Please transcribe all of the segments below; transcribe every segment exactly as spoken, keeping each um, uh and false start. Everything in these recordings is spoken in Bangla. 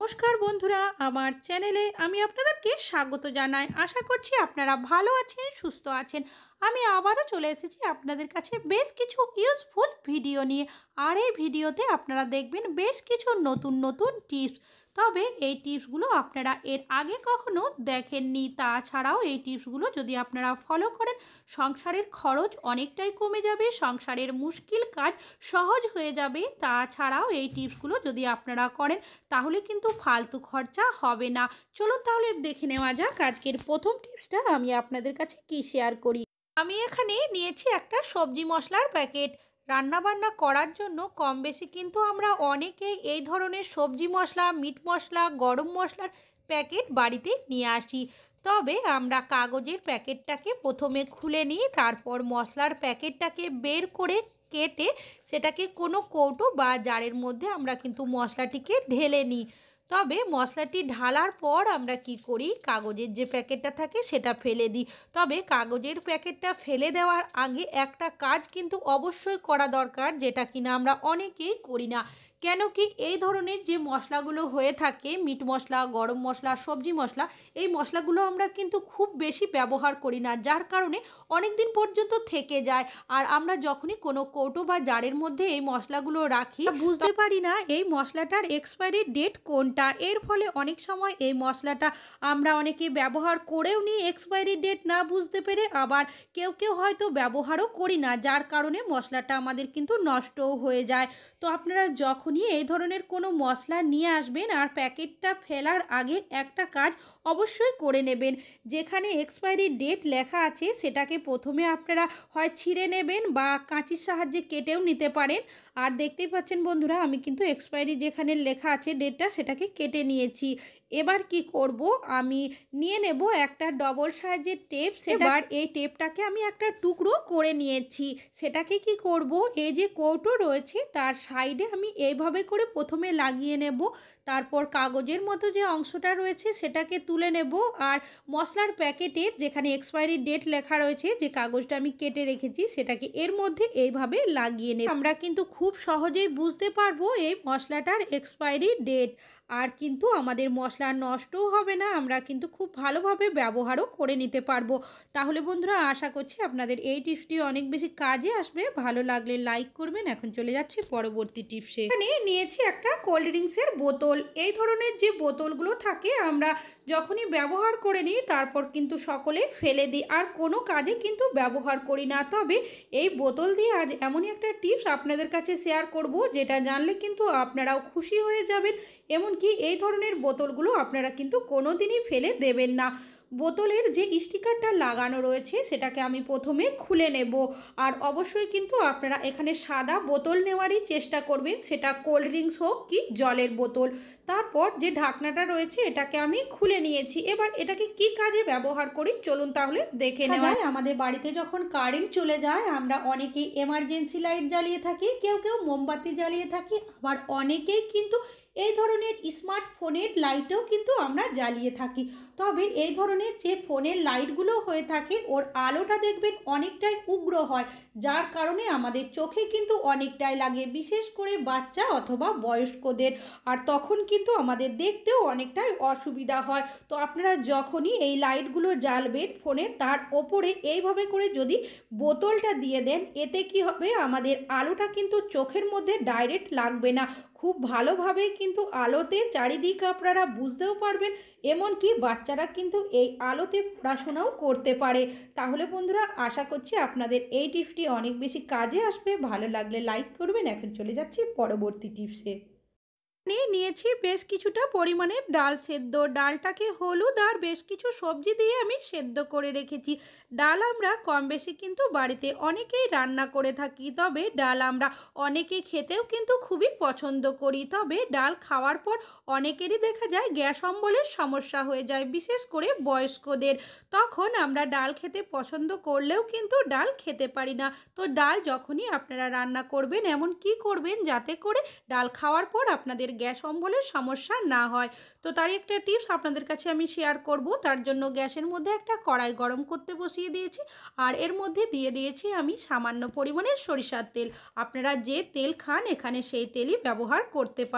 নমস্কার বন্ধুরা, আমার চ্যানেলে আমি আপনাদেরকে স্বাগত জানাই। আশা করছি আপনারা ভালো আছেন, সুস্থ আছেন। আমি আবারও চলে এসেছি আপনাদের কাছে বেশ কিছু ইউজফুল ভিডিও নিয়ে। আর এই ভিডিওতে আপনারা দেখবেন বেশ কিছু নতুন নতুন টিপস। তবে এই টিপসগুলো আপনারা এর আগে কখনো দেখেননি। তাছাড়াও এই টিপসগুলো যদি আপনারা ফলো করেন, সংসারের খরচ অনেকটাই কমে যাবে, সংসারের মুশকিল কাজ সহজ হয়ে যাবে। তাছাড়াও এই টিপসগুলো যদি আপনারা করেন তাহলে কিন্তু ফালতু খরচা হবে না। চলুন তাহলে দেখে নেওয়া যাক আজকের প্রথম টিপসটা আমি আপনাদের কাছে কি শেয়ার করি। আমি এখানে নিয়েছি একটা সবজি মশলার প্যাকেট। রান্নাবান্না করার জন্য কম বেশি কিন্তু আমরা অনেকেই এই ধরনের সবজি মশলা, মিট মশলা, গরম মশলার প্যাকেট বাড়িতে নিয়ে আসি। তবে আমরা কাগজের প্যাকেটটাকে প্রথমে খুলে নিই, তারপর মশলার প্যাকেটটাকে বের করে কেটে সেটাকে কোনো কৌটো বা জারের মধ্যে আমরা কিন্তু মশলাটিকে ঢেলে নিই। তবে মশলাটি ঢালার পর আমরা কি করি, কাগজের যে প্যাকেটটা থাকে সেটা ফেলে দিই। তবে কাগজের প্যাকেটটা ফেলে দেওয়ার আগে একটা কাজ কিন্তু অবশ্যই করা দরকার, যেটা কিনা আমরা অনেকেই করি না। কেন কি, এই ধরনের যে মশলাগুলো হয়ে থাকে, মিট মশলা, গরম মশলা, সবজি মশলা, এই মশলাগুলো আমরা কিন্তু খুব বেশি ব্যবহার করি না, যার কারণে অনেক দিন পর্যন্ত থেকে যায়। আর আমরা যখনই কোনো কৌটো বা জারের মধ্যে এই মশলাগুলো রাখি, বুঝতে পারি না এই মশলাটার এক্সপায়ারি ডেট কোনটা। এর ফলে অনেক সময় এই মশলাটা আমরা অনেকে ব্যবহার করেও নিই এক্সপায়ারি ডেট না বুঝতে পেরে, আবার কেউ কেউ হয়তো ব্যবহারও করি না, যার কারণে মশলাটা আমাদের কিন্তু নষ্টও হয়ে যায়। তো আপনারা যখনই এই ধরনের কোনো মশলা নিয়ে আসবেন আর প্যাকেটটা ফেলার আগে একটা কাজ অবশ্যই করে নেবেন। যেখানে এক্সপায়ারি ডেট লেখা আছে সেটাকে প্রথমে আপনারা হয় ছিঁড়ে নেবেন বা কাঁচির সাহায্যে কেটেও নিতে পারেন। আর দেখতেই পাচ্ছেন বন্ধুরা, আমি কিন্তু এক্সপায়ারি যেখানে লেখা আছে ডেটটা সেটাকে কেটে নিয়েছি। এবার কি করব, আমি নিয়ে নেব একটা ডবল সাইজের টেপ। সেবার এই টেপটাকে আমি একটা টুকরো করে নিয়েছি। সেটাকে কি করব, এই যে কৌটো রয়েছে তার সাইডে আমি এইভাবে করে প্রথমে লাগিয়ে নেব। তারপর কাগজের মতো যে অংশটা রয়েছে সেটাকে তুলে নেব, আর মশলার প্যাকেটের যেখানে এক্সপায়ারি ডেট লেখা রয়েছে যে কাগজটা আমি কেটে রেখেছি সেটাকে এর মধ্যে এইভাবে লাগিয়ে নেব। আমরা কিন্তু খুব সহজেই বুঝতে পারবো এই মশলাটার এক্সপায়ারি ডেট। আর কিন্তু আমাদের মশলা নষ্টও হবে না, আমরা কিন্তু খুব ভালোভাবে ব্যবহারও করে নিতে পারবো। তাহলে বন্ধুরা, আশা করছি আপনাদের এই টিপসটি অনেক বেশি কাজে আসবে। ভালো লাগলে লাইক করবেন। এখন চলে যাচ্ছি পরবর্তী টিপসে। এখানে নিয়েছি একটা কোল্ড ড্রিঙ্কসের বোতল। এই ধরনের যে বোতলগুলো থাকে আমরা যখনই ব্যবহার করে নিই তারপর কিন্তু সকলে ফেলে দিই, আর কোনো কাজে কিন্তু ব্যবহার করি না। তবে এই বোতল দিয়ে আজ এমনই একটা টিপস আপনাদের কাছে শেয়ার করব, যেটা জানলে কিন্তু আপনারাও খুশি হয়ে যাবেন। এমনকি এই ধরনের বোতলগুলো আপনারা কিন্তু কোনো দিনই ফেলে দেবেন না। বোতলের যে স্টিকারটা লাগানো রয়েছে সেটাকে আমি প্রথমে খুলে নেব। আর অবশ্যই কিন্তু আপনারা এখানে সাদা বোতল নেওয়ারই চেষ্টা করবেন, সেটা কোল্ড ড্রিঙ্কস হোক কি জলের বোতল। তারপর যে ঢাকনাটা রয়েছে এটাকে আমি খুলে নিয়েছি। এবার এটাকে কি কাজে ব্যবহার করি চলুন তাহলে দেখে নেওয়া যায়। আমাদের বাড়িতে যখন কারেন্ট চলে যায় আমরা অনেকেই এমার্জেন্সি লাইট জ্বালিয়ে থাকি, কেউ কেউ মোমবাতি জ্বালিয়ে থাকি, আবার অনেকেই কিন্তু এই ধরনের স্মার্টফোনের লাইটও কিন্তু আমরা জ্বালিয়ে থাকি। তবে এই ধরনের যে ফোনের লাইটগুলো হয়ে থাকে ওর আলোটা দেখবেন অনেকটাই উগ্র হয়, যার কারণে আমাদের চোখে কিন্তু অনেকটাই লাগে, বিশেষ করে বাচ্চা অথবা বয়স্কদের। আর তখন কিন্তু আমাদের দেখতেও অনেকটাই অসুবিধা হয়। তো আপনারা যখনই এই লাইটগুলো জ্বালবেন ফোনে, তার ওপরে এইভাবে করে যদি বোতলটা দিয়ে দেন, এতে কি হবে, আমাদের আলোটা কিন্তু চোখের মধ্যে ডাইরেক্ট লাগবে না, খুব ভালোভাবে কিন্তু আলোতে চারিদিক আপনারা বুঝতেও পারবেন। এমনকি বাচ্চারা কিন্তু এই আলোতে পড়াশোনাও করতে পারে। তাহলে বন্ধুরা, আশা করছি আপনাদের এই টিপসটি অনেক বেশি কাজে আসবে। ভালো লাগলে লাইক করবেন। এখন চলে যাচ্ছি পরবর্তী টিপসে। নিয়ে নিয়েছি বেশ কিছুটা পরিমাণে ডাল সেদ্ধ। ডালটাকে হলুদ আর বেশ কিছু সবজি দিয়ে আমি সেদ্ধ করে রেখেছি। ডাল আমরা কম বেশি কিন্তু বাড়িতে অনেকেই রান্না করে থাকি, তবে ডাল আমরা অনেকে খেতেও কিন্তু খুবই পছন্দ করি। তবে ডাল খাওয়ার পর অনেকেরই দেখা যায় গ্যাস অম্বলের সমস্যা হয়ে যায়, বিশেষ করে বয়স্কদের। তখন আমরা ডাল খেতে পছন্দ করলেও কিন্তু ডাল খেতে পারি না। তো ডাল যখনই আপনারা রান্না করবেন, এমন কি করবেন যাতে করে ডাল খাওয়ার পর আপনাদের গ্যাস অম্বলের সমস্যা না হয়। তো তার একটা টিপস আপনাদের কাছে আমি শেয়ার করব। তার জন্য গ্যাসের মধ্যে একটা কড়াই গরম করতে বসিয়ে দিয়েছি, আর এর মধ্যে দিয়ে দিয়েছি আমি সামান্য পরিমাণে সরিষার তেল। আপনারা যে তেল খান এখানে সেই তেলই ব্যবহার করতে পারেন।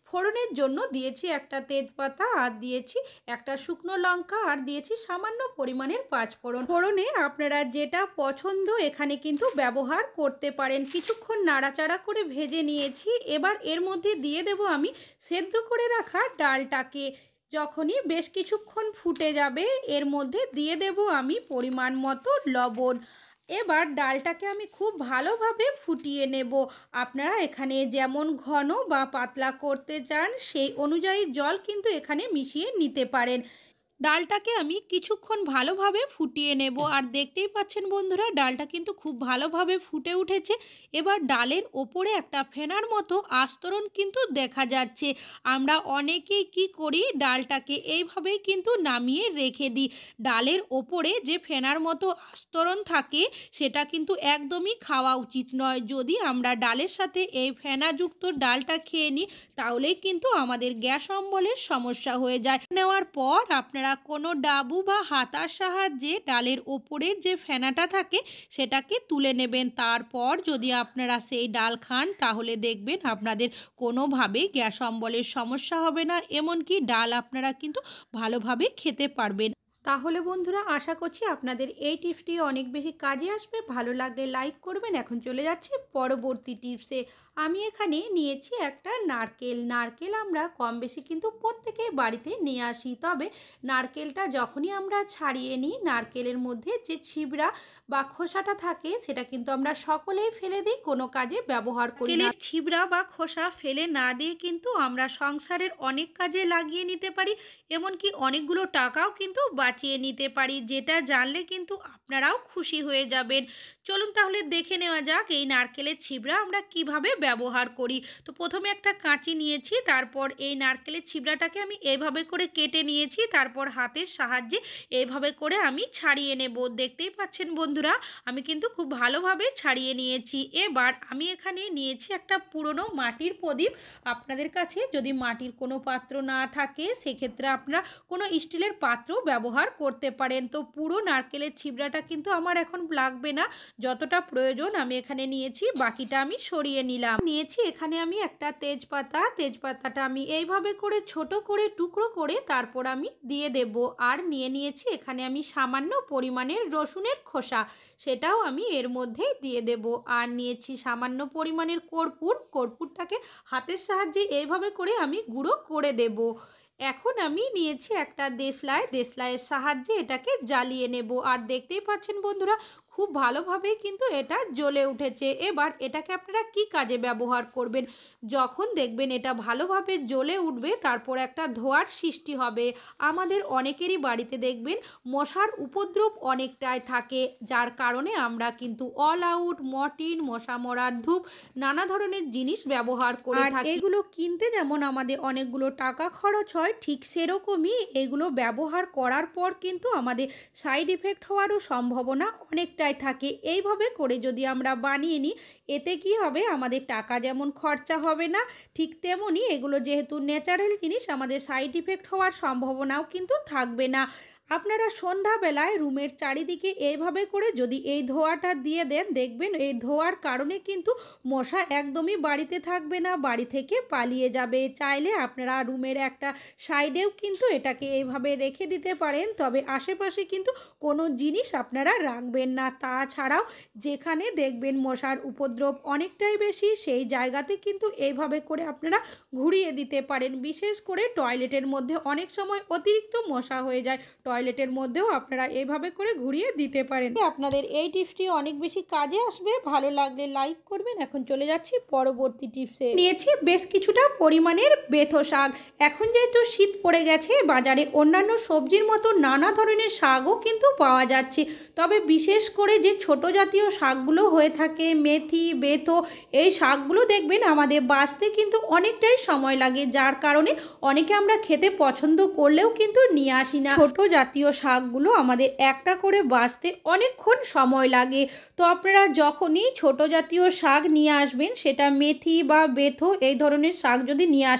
ফোড়নের জন্য দিয়েছি একটা তেজপাতা, আর দিয়েছি একটা শুকনো লঙ্কা, আর দিয়েছি সামান্য পরিমাণের পাঁচফোড়ন। ফোড়নে আপনারা যেটা পছন্দ এখানে কিন্তু ব্যবহার করতে পারেন। কিছুক্ষণ নাড়াচাড়া করে ভেজে নিয়েছি। এবার এর মধ্যে দিয়ে দেব আমি সেদ্ধ করে রাখা ডালটাকে। যখনই বেশ কিছুক্ষণ ফুটে যাবে এর মধ্যে দিয়ে দেব আমি পরিমাণ মতো লবণ। এবার ডালটাকে আমি খুব ভালোভাবে ফুটিয়ে নেব। আপনারা এখানে যেমন ঘন বা পাতলা করতে চান সেই অনুযায়ী জল কিন্তু এখানে মিশিয়ে নিতে পারেন। ডালটাকে আমি কিছুক্ষণ ভালোভাবে ফুটিয়ে নেব। আর দেখতেই পাচ্ছেন বন্ধুরা, ডালটা কিন্তু খুব ভালোভাবে ফুটে উঠেছে। এবার ডালের ওপরে একটা ফেনার মতো আস্তরণ কিন্তু দেখা যাচ্ছে। আমরা অনেকেই কি করি, ডালটাকে এইভাবেই কিন্তু নামিয়ে রেখে দিই। ডালের ওপরে যে ফেনার মতো আস্তরণ থাকে সেটা কিন্তু একদমই খাওয়া উচিত নয়। যদি আমরা ডালের সাথে এই ফেনাযুক্ত ডালটা খেয়ে নিই তাহলেই কিন্তু আমাদের গ্যাস অম্বলের সমস্যা হয়ে যায়। নেওয়ার পর আপনারা কোনো ডাবু বা হাতার সাহায্যে ডালের ওপরের যে ফেনাটা থাকে সেটাকে তুলে নেবেন। তারপর যদি আপনারা সেই ডাল খান তাহলে দেখবেন আপনাদের কোনোভাবেই গ্যাস অম্বলের সমস্যা হবে না, এমনকি ডাল আপনারা কিন্তু ভালোভাবে খেতে পারবেন। তাহলে বন্ধুরা, আশা করছি আপনাদের এই টিপসটি অনেক বেশি কাজে আসবে। ভালো লাগলে লাইক করবেন। এখন চলে যাচ্ছি পরবর্তী টিপসে। আমি এখানে নিয়েছি একটা নারকেল। নারকেল আমরা কম বেশি কিন্তু প্রত্যেকেই বাড়িতে নিয়ে আসি। তবে নারকেলটা যখনই আমরা ছাড়িয়ে নিই নারকেলের মধ্যে যে ছিবড়া বা খোসাটা থাকে সেটা কিন্তু আমরা সকলেই ফেলে দিই, কোনো কাজে ব্যবহার করি না। ছিবড়া বা খোসা ফেলে না দিয়ে কিন্তু আমরা সংসারের অনেক কাজে লাগিয়ে নিতে পারি, এমনকি অনেকগুলো টাকাও কিন্তু বাঁচিয়ে নিতে পারি, যেটা জানলে কিন্তু আপনারাও খুশি হয়ে যাবেন। চলুন তাহলে দেখে নেওয়া যাক এই নারকেলের ছিবড়া আমরা কিভাবে ব্যবহার করি। তো প্রথমে একটা কাঁচি নিয়েছি, তারপর এই নারকেলের ছিবড়াটাকে আমি এইভাবে করে কেটে নিয়েছি। তারপর হাতের সাহায্যে এইভাবে করে আমি ছাড়িয়ে নেব। দেখতেই পাচ্ছেন বন্ধুরা, আমি কিন্তু খুব ভালোভাবে ছাড়িয়ে নিয়েছি। এবার আমি এখানে নিয়েছি একটা পুরনো মাটির প্রদীপ। আপনাদের কাছে যদি মাটির কোনো পাত্র না থাকে সেক্ষেত্রে আপনারা কোনো স্টিলের পাত্র ব্যবহার করতে পারেন। তো পুরো নারকেলের ছিবড়াটা কিন্তু আমার এখন লাগবে না, যতটা প্রয়োজন আমি এখানে নিয়েছি, বাকিটা আমি সরিয়ে নিলাম। নিয়েছি এখানে আমি একটা তেজপাতা। তেজপাতাটা আমি এইভাবে করে ছোট করে টুকরো করে তারপর আমি দিয়ে দেব। আর নিয়ে নিয়েছি এখানে আমি সামান্য পরিমাণের রসুনের খোসা, সেটাও আমি এর মধ্যেই দিয়ে দেব। আর নিয়েছি সামান্য পরিমাণের কর্পূর। কর্পূরটাকে হাতের সাহায্যে এইভাবে করে আমি গুঁড়ো করে দেব। এখন আমি নিয়েছি একটা দেশলাই। দেশলাইয়ের সাহায্যে এটাকে জ্বালিয়ে নেব। আর দেখতেই পাচ্ছেন বন্ধুরা, খুব ভালোভাবেই কিন্তু এটা জ্বলে উঠেছে। এবার এটাকে আপনারা কি কাজে ব্যবহার করবেন? যখন দেখবেন এটা ভালোভাবে জ্বলে উঠবে তারপর একটা ধোঁয়ার সৃষ্টি হবে। আমাদের অনেকেরই বাড়িতে দেখবেন মশার উপদ্রব অনেকটাই থাকে, যার কারণে আমরা কিন্তু অল আউট, মর্টিন, মশা মরার ধূপ নানা ধরনের জিনিস ব্যবহার করে থাকি। এগুলো কিনতে যেমন আমাদের অনেকগুলো টাকা খরচ হয়, ঠিক সেরকমই এগুলো ব্যবহার করার পর কিন্তু আমাদের সাইড এফেক্ট হওয়ারও সম্ভাবনা অনেকটাই থাকে। এইভাবে করে যদি আমরা বানিয়ে নিই এতে কি হবে, আমাদের টাকা যেমন খরচা হবে না, ঠিক তেমনই এগুলো যেহেতু ন্যাচারাল জিনিস আমাদের সাইড এফেক্ট হওয়ার সম্ভাবনাও কিন্তু থাকবে না। আপনারা সন্ধ্যাবেলায় রুমের চারিদিকে এইভাবে করে যদি এই ধোঁয়াটা দিয়ে দেন, দেখবেন এই ধোঁয়ার কারণে কিন্তু মশা একদমই বাড়িতে থাকবে না, বাড়ি থেকে পালিয়ে যাবে। চাইলে আপনারা রুমের একটা সাইডেও কিন্তু এটাকে এইভাবে রেখে দিতে পারেন, তবে আশেপাশে কিন্তু কোনো জিনিস আপনারা রাখবেন না। তাছাড়াও যেখানে দেখবেন মশার উপদ্রব অনেকটাই বেশি সেই জায়গাতে কিন্তু এইভাবে করে আপনারা ঘুরিয়ে দিতে পারেন। বিশেষ করে টয়লেটের মধ্যে অনেক সময় অতিরিক্ত মশা হয়ে যায়, টয়লেটের মধ্যেও আপনারা এইভাবে করে ঘুরিয়ে দিতে পারেন। আপনাদের এই টিপসটি অনেক বেশি কাজে আসবে। ভালো লাগলে লাইক করবেন। এখন চলে যাচ্ছি পরবর্তী টিপসে। নিয়েছি বেশ কিছুটা পরিমাণের বেথো শাক। এখন যেহেতু শীত পড়ে গেছে বাজারে অন্যান্য সবজির মতো নানা ধরনের শাকও কিন্তু পাওয়া যাচ্ছে, তবে বিশেষ করে যে ছোট জাতীয় শাকগুলো হয়ে থাকে মেথি, বেথো, এই শাকগুলো দেখবেন আমাদের বাছতে কিন্তু অনেকটাই সময় লাগে, যার কারণে অনেকে আমরা খেতে পছন্দ করলেও কিন্তু নিয়ে আসি না। ছোট জাতীয় শাকগুলো আমাদের একটা করে বাছতে অনেকক্ষণ সময় লাগে। তো আপনারা যখনই ছোট জাতীয় শাক নিয়ে আসবেন, সেটা মেথি বা বেথো এই ধরনের শাক যদি নিয়ে আসেন,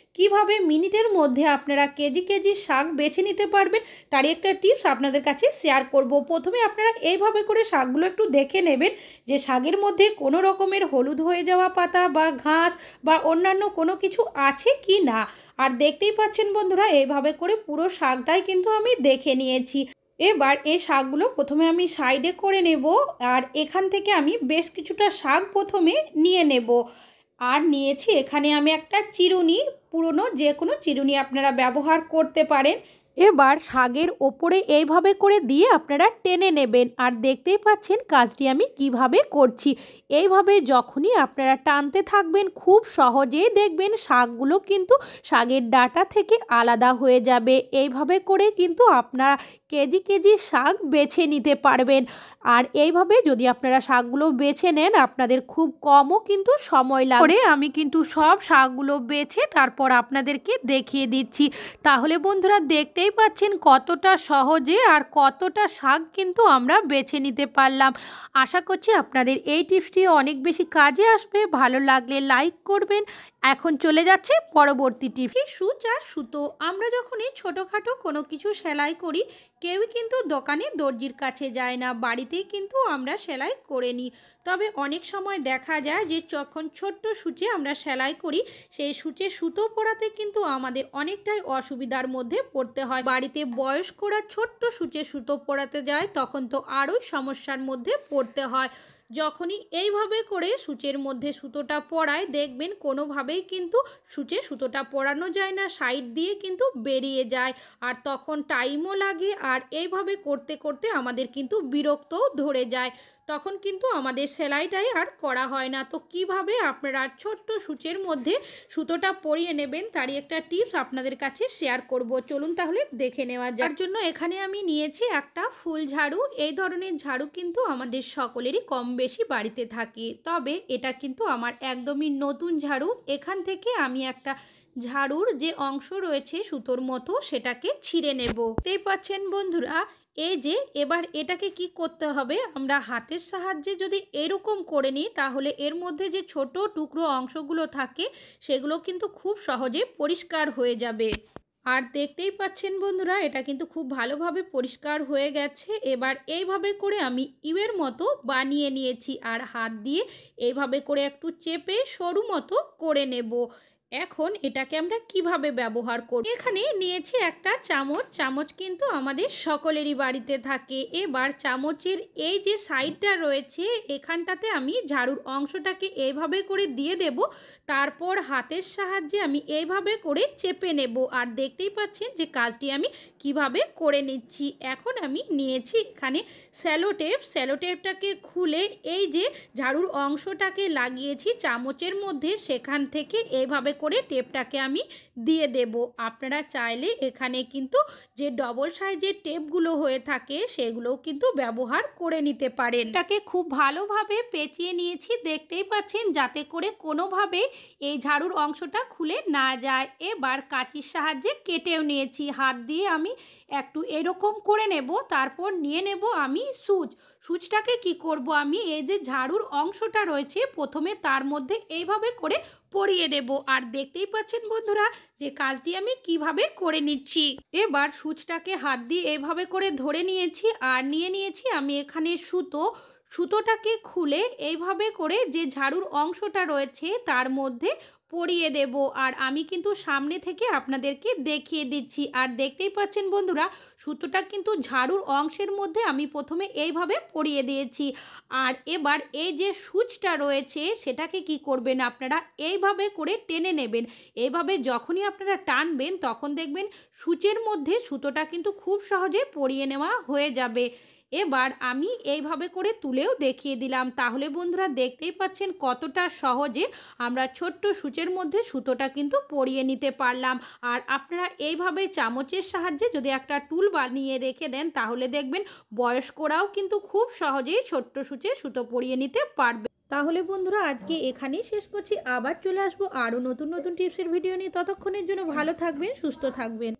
কিভাবে মিনিটের মধ্যে আপনারা কেজি কেজি শাক বেছে নিতে পারবেন তারই একটা টিপস আপনাদের কাছে শেয়ার করব। প্রথমে আপনারা এইভাবে করে শাকগুলো একটু দেখে নেবেন যে শাকের মধ্যে কোনো রকমের হলুদ হয়ে যাওয়া পাতা বা ঘাস বা অন্যান্য কোনো কিছু আছে কি না। আর দেখতেই পাচ্ছেন বন্ধুরা, এইভাবে করে পুরো শাকটাই কিন্তু আমি দেখে নিয়েছি। এবার এই শাকগুলো প্রথমে আমি সাইডে করে নেব, আর এখান থেকে আমি বেশ কিছুটা শাক প্রথমে নিয়ে নেব। আর নিয়েছি এখানে আমি একটা চিরুনি, পুরনো যে কোনো চিরুনি আপনারা ব্যবহার করতে পারেন। এবার শাকের ওপরে এইভাবে করে দিয়ে আপনারা টেনে নেবেন। আর দেখতেই পাচ্ছেন কাজটি আমি কিভাবে করছি। এইভাবে যখনই আপনারা টানতে থাকবেন খুব সহজেই দেখবেন শাকগুলো কিন্তু শাকের ডাঁটা থেকে আলাদা হয়ে যাবে। এইভাবে করে কিন্তু আপনারা কেজি কেজি শাক বেছে নিতে পারবেন। আর এইভাবে যদি আপনারা শাকগুলো বেছে নেন আপনাদের খুব কমও কিন্তু সময় লাগবে। আমি কিন্তু সব শাকগুলো বেছে তারপর আপনাদেরকে দেখিয়ে দিচ্ছি। তাহলে বন্ধুরা দেখতেই পাচ্ছেন কতটা সহজে আর কতটা শাক কিন্তু আমরা বেছে নিতে পারলাম। আশা করছি আপনাদের এই টিপসটি অনেক বেশি কাজে আসবে। ভালো লাগলে লাইক করবেন। এখন চলে যাচ্ছে পরবর্তী টিপস, সূচ আর সুতো। আমরা যখনই ছোটোখাটো কোনো কিছু সেলাই করি কেউই কিন্তু দোকানে দর্জির কাছে যায় না, বাড়িতেই কিন্তু আমরা সেলাই করে নিই। তবে অনেক সময় দেখা যায় যে যখন ছোট্ট সূচে আমরা সেলাই করি সেই সূচে সুতো পরাতে কিন্তু আমাদের অনেকটাই অসুবিধার মধ্যে পড়তে হয়। বাড়িতে বয়স্করা ছোট্ট সূচে সুতো পরাতে যায় তখন তো আরোই সমস্যার মধ্যে পড়তে হয়। যখনই এইভাবে করে সূচের মধ্যে সুতোটা পরায় দেখবেন কোনোভাবেই কিন্তু সূচে সুতোটা পরানো যায় না, সাইড দিয়ে কিন্তু বেরিয়ে যায়। আর তখন টাইমও লাগে, আর এইভাবে করতে করতে আমাদের কিন্তু বিরক্তও ধরে যায়, তখন কিন্তু আমাদের সেলাইটাই আর করা হয় না। তো কিভাবে আপনারা ছোট্ট সূচের মধ্যে সুতোটা পরিয়ে নেবেন তারই একটা টিপস আপনাদের কাছে শেয়ার করব। চলুন তাহলে দেখে নেওয়া যার জন্য এখানে আমি নিয়েছি একটা ফুল ঝাড়ু। এই ধরনের ঝাড়ু কিন্তু আমাদের সকলেরই কম বেশি বাড়িতে থাকে, তবে এটা কিন্তু আমার একদমই নতুন ঝাড়ু। এখান থেকে আমি একটা ঝাড়ুর যে অংশ রয়েছে সুতোর মতো সেটাকে ছিঁড়ে নেব। দেখতেই পাচ্ছেন বন্ধুরা, এই যে এবার এটাকে কি করতে হবে, আমরা হাতের সাহায্যে যদি এরকম করে নিই তাহলে এর মধ্যে যে ছোট টুকরো অংশগুলো থাকে সেগুলো কিন্তু খুব সহজে পরিষ্কার হয়ে যাবে। আর দেখতেই পাচ্ছেন বন্ধুরা এটা কিন্তু খুব ভালোভাবে পরিষ্কার হয়ে গেছে। এবার এইভাবে করে আমি ইউয়ের মতো বানিয়ে নিয়েছি, আর হাত দিয়ে এইভাবে করে একটু চেপে সরু মতো করে নেব। এখন এটাকে আমরা কিভাবে ব্যবহার করব, এখানে নিয়েছি একটা চামচ। চামচ কিন্তু আমাদের সকলেরই বাড়িতে থাকে। এবার চামচের এই যে সাইডটা রয়েছে এখানটাতে আমি ঝাড়ুর অংশটাকে এইভাবে করে দিয়ে দেব, তারপর হাতের সাহায্যে আমি এইভাবে করে চেপে নেব। আর দেখতেই পাচ্ছেন যে কাজটি আমি কিভাবে করে নিচ্ছি। এখন আমি নিয়েছি এখানে স্যালো টেপ। স্যালো টেপটাকে খুলে এই যে ঝাড়ুর অংশটাকে লাগিয়েছি চামচের মধ্যে সেখান থেকে এইভাবে করে টেপটাকে আমি দিয়ে দেব। আপনারা চাইলে এখানে কিন্তু যে ডবল সাইজের টেপগুলো হয়ে থাকে সেগুলোও কিন্তু ব্যবহার করে নিতে পারেন। এটাকে খুব ভালোভাবে পেঁচিয়ে নিয়েছি দেখতেই পাচ্ছেন, যাতে করে কোনোভাবে এই ঝাড়ুর অংশটা খুলে না যায়। এবার কাঁচির সাহায্যে কেটেও নিয়েছি। হাত দিয়ে আমি একটু এরকম করে নেব, তারপর নিয়ে নেব আমি সুচ। সুচটাকে কি করব, আমি এই যে ঝাড়ুর অংশটা রয়েছে প্রথমে তার মধ্যে এইভাবে করে পরিয়ে দেব। আর দেখতেই পাচ্ছেন বন্ধুরা যে কাজটি আমি কিভাবে করে নিচ্ছি। এবার সুচটাকে হাত দিয়ে এইভাবে করে ধরে নিয়েছি, আর নিয়ে নিয়েছি আমি এখানে সুতো। সুতোটাকে খুলে এইভাবে করে যে ঝাড়ুর অংশটা রয়েছে তার মধ্যে পরিয়ে দেব। আর আমি কিন্তু সামনে থেকে আপনাদেরকে দেখিয়ে দিচ্ছি। আর দেখতেই পাচ্ছেন বন্ধুরা সুতোটা কিন্তু ঝাড়ুর অংশের মধ্যে আমি প্রথমে এইভাবে পরিয়ে দিয়েছি। আর এবার এই যে সুচটা রয়েছে সেটাকে কি করবেন, আপনারা এইভাবে করে টেনে নেবেন। এইভাবে যখনই আপনারা টানবেন তখন দেখবেন সুচের মধ্যে সুতোটা কিন্তু খুব সহজে পরিয়ে নেওয়া হয়ে যাবে। এবার আমি এইভাবে করে তুলেও দেখিয়ে দিলাম। তাহলে বন্ধুরা দেখতেই পাচ্ছেন কতটা সহজে আমরা ছোট্ট সূচের মধ্যে সুতোটা কিন্তু পরিয়ে নিতে পারলাম। আর আপনারা এইভাবে চামচের সাহায্যে যদি একটা টুল বানিয়ে রেখে দেন তাহলে দেখবেন বয়স্করাও কিন্তু খুব সহজেই ছোট্ট সূচে সুতো পরিয়ে নিতে পারবে। তাহলে বন্ধুরা আজকে এখানেই শেষ করছি, আবার চলে আসবো আরও নতুন নতুন টিপসের ভিডিও নিয়ে। ততক্ষণের জন্য ভালো থাকবেন, সুস্থ থাকবেন।